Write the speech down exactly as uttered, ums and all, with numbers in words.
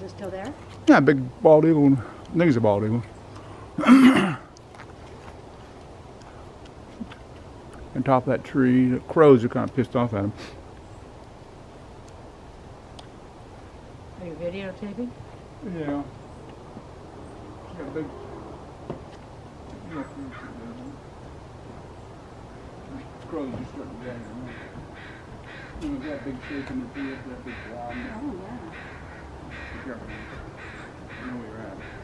was still there? Yeah, big bald eagle. I think it's a bald eagle. On top of that tree, the crows are kind of pissed off at him. Are you videotaping? Yeah. Got a big. Crows just starting to get him. You know, that big shake in the tree, that big cloud. Oh, yeah. Be careful. I know where you're at.